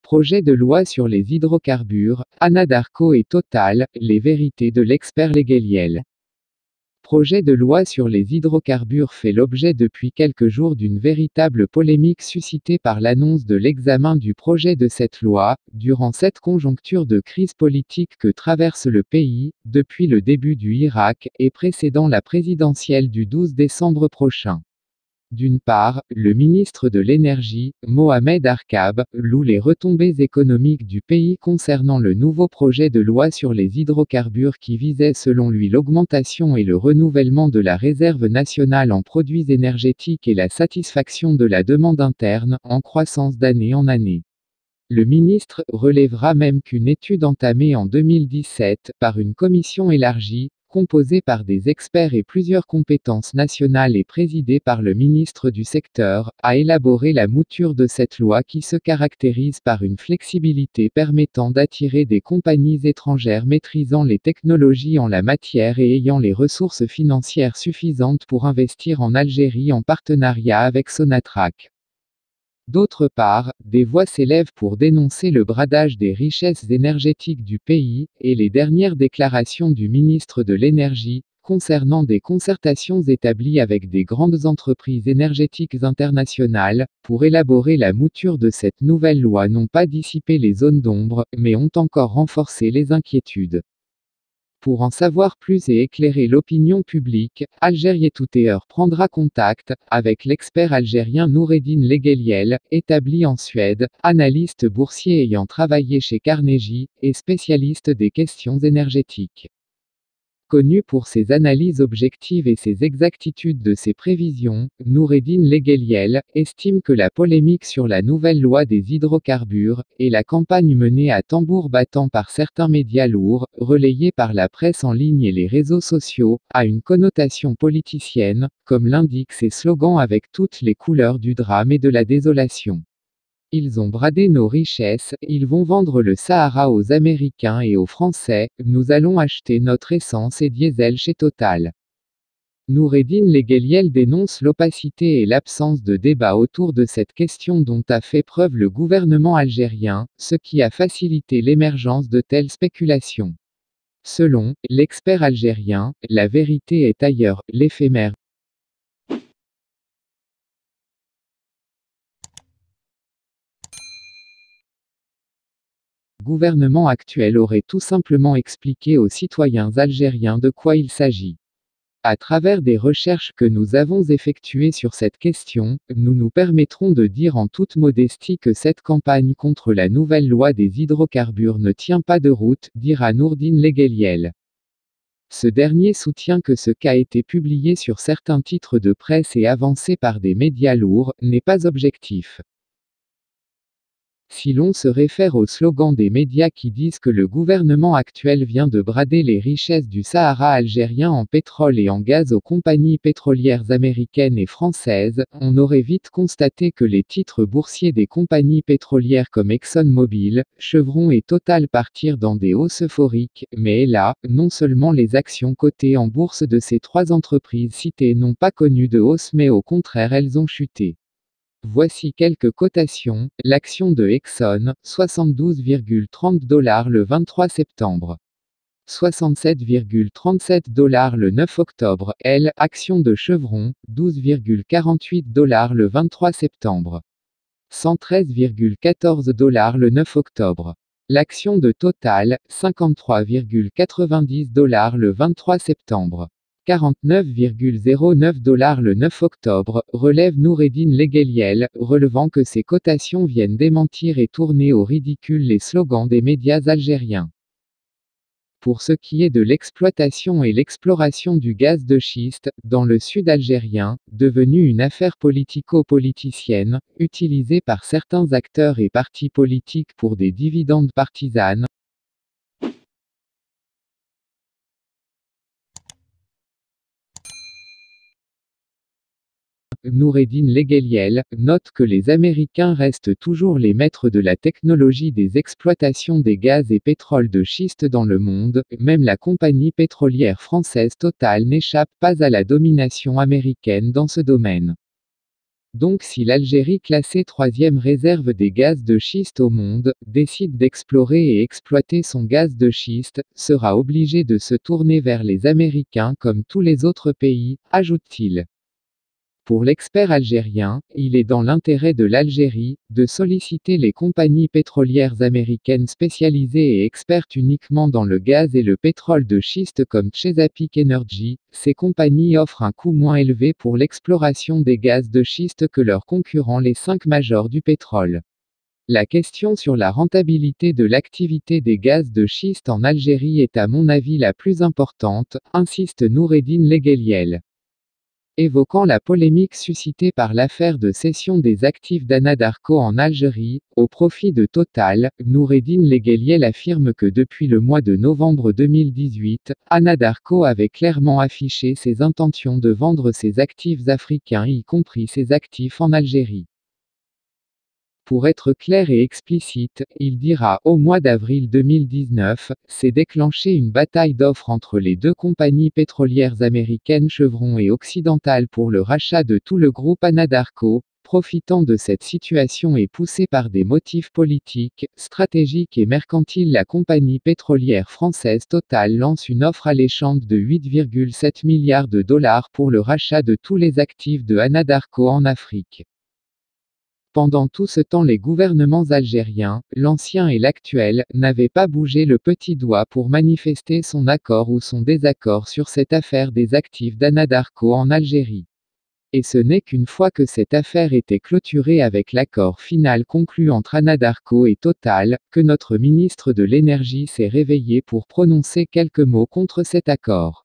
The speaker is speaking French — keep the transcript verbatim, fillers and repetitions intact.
Projet de loi sur les hydrocarbures, Anadarko et Total, les vérités de l'expert Legeliel. Projet de loi sur les hydrocarbures fait l'objet depuis quelques jours d'une véritable polémique suscitée par l'annonce de l'examen du projet de cette loi, durant cette conjoncture de crise politique que traverse le pays, depuis le début du Irak, et précédant la présidentielle du douze décembre prochain. D'une part, le ministre de l'Énergie, Mohamed Arkab, loue les retombées économiques du pays concernant le nouveau projet de loi sur les hydrocarbures qui visait selon lui l'augmentation et le renouvellement de la réserve nationale en produits énergétiques et la satisfaction de la demande interne, en croissance d'année en année. Le ministre relèvera même qu'une étude entamée en deux mille dix-sept, par une commission élargie, composée par des experts et plusieurs compétences nationales et présidée par le ministre du secteur, a élaboré la mouture de cette loi qui se caractérise par une flexibilité permettant d'attirer des compagnies étrangères maîtrisant les technologies en la matière et ayant les ressources financières suffisantes pour investir en Algérie en partenariat avec Sonatrach. D'autre part, des voix s'élèvent pour dénoncer le bradage des richesses énergétiques du pays, et les dernières déclarations du ministre de l'Énergie, concernant des concertations établies avec des grandes entreprises énergétiques internationales, pour élaborer la mouture de cette nouvelle loi n'ont pas dissipé les zones d'ombre, mais ont encore renforcé les inquiétudes. Pour en savoir plus et éclairer l'opinion publique, Algerietouter prendra contact avec l'expert algérien Noureddine Legeliel, établi en Suède, analyste boursier ayant travaillé chez Carnegie, et spécialiste des questions énergétiques. Connu pour ses analyses objectives et ses exactitudes de ses prévisions, Noureddine Legeliel estime que la polémique sur la nouvelle loi des hydrocarbures, et la campagne menée à tambour battant par certains médias lourds, relayés par la presse en ligne et les réseaux sociaux, a une connotation politicienne, comme l'indiquent ses slogans avec toutes les couleurs du drame et de la désolation. Ils ont bradé nos richesses, ils vont vendre le Sahara aux Américains et aux Français, nous allons acheter notre essence et diesel chez Total. Noureddine Legeliel dénonce l'opacité et l'absence de débat autour de cette question dont a fait preuve le gouvernement algérien, ce qui a facilité l'émergence de telles spéculations. Selon l'expert algérien, la vérité est ailleurs, l'éphémère gouvernement actuel aurait tout simplement expliqué aux citoyens algériens de quoi il s'agit. À travers des recherches que nous avons effectuées sur cette question, nous nous permettrons de dire en toute modestie que cette campagne contre la nouvelle loi des hydrocarbures ne tient pas de route, dira Noureddine Legeliel. Ce dernier soutient que ce qu'a été publié sur certains titres de presse et avancé par des médias lourds, n'est pas objectif. Si l'on se réfère au slogan des médias qui disent que le gouvernement actuel vient de brader les richesses du Sahara algérien en pétrole et en gaz aux compagnies pétrolières américaines et françaises, on aurait vite constaté que les titres boursiers des compagnies pétrolières comme ExxonMobil, Chevron et Total partirent dans des hausses euphoriques, mais là, non seulement les actions cotées en bourse de ces trois entreprises citées n'ont pas connu de hausse mais au contraire elles ont chuté. Voici quelques cotations. L'action de Exxon, soixante-douze virgule trente dollars le vingt-trois septembre. soixante-sept virgule trente-sept dollars le neuf octobre. L. Action de Chevron, douze virgule quarante-huit dollars le vingt-trois septembre. cent treize virgule quatorze dollars le neuf octobre. L'action de Total, cinquante-trois virgule quatre-vingt-dix dollars le vingt-trois septembre. quarante-neuf virgule zéro neuf dollars le neuf octobre, relève Noureddine Legeliel, relevant que ces cotations viennent démentir et tourner au ridicule les slogans des médias algériens. Pour ce qui est de l'exploitation et l'exploration du gaz de schiste, dans le sud algérien, devenue une affaire politico-politicienne, utilisée par certains acteurs et partis politiques pour des dividendes partisanes, Noureddine Legeliel note que les Américains restent toujours les maîtres de la technologie des exploitations des gaz et pétroles de schiste dans le monde, même la compagnie pétrolière française Total n'échappe pas à la domination américaine dans ce domaine. Donc si l'Algérie, classée troisième réserve des gaz de schiste au monde, décide d'explorer et exploiter son gaz de schiste, sera obligée de se tourner vers les Américains comme tous les autres pays, ajoute-t-il. Pour l'expert algérien, il est dans l'intérêt de l'Algérie, de solliciter les compagnies pétrolières américaines spécialisées et expertes uniquement dans le gaz et le pétrole de schiste comme Chesapeake Energy. Ces compagnies offrent un coût moins élevé pour l'exploration des gaz de schiste que leurs concurrents les cinq majors du pétrole. La question sur la rentabilité de l'activité des gaz de schiste en Algérie est à mon avis la plus importante, insiste Noureddine Legueliel. Évoquant la polémique suscitée par l'affaire de cession des actifs d'Anadarko en Algérie, au profit de Total, Noureddine Legueliel affirme que depuis le mois de novembre deux mille dix-huit, Anadarko avait clairement affiché ses intentions de vendre ses actifs africains, y compris ses actifs en Algérie. Pour être clair et explicite, il dira, au mois d'avril deux mille dix-neuf, s'est déclenchée une bataille d'offres entre les deux compagnies pétrolières américaines Chevron et Occidental pour le rachat de tout le groupe Anadarko. Profitant de cette situation et poussée par des motifs politiques, stratégiques et mercantiles, la compagnie pétrolière française Total lance une offre alléchante de huit virgule sept milliards de dollars pour le rachat de tous les actifs de Anadarko en Afrique. Pendant tout ce temps, les gouvernements algériens, l'ancien et l'actuel, n'avaient pas bougé le petit doigt pour manifester son accord ou son désaccord sur cette affaire des actifs d'Anadarko en Algérie. Et ce n'est qu'une fois que cette affaire était clôturée avec l'accord final conclu entre Anadarko et Total, que notre ministre de l'Énergie s'est réveillé pour prononcer quelques mots contre cet accord.